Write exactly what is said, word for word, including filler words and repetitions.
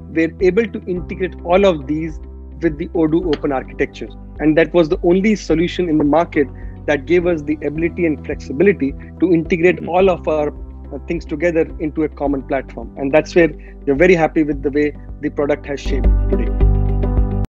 we're able to integrate all of these with the Odoo open architecture. And that was the only solution in the market that gave us the ability and flexibility to integrate mm-hmm. all of our uh, things together into a common platform. And that's where we're very happy with the way the product has shaped today.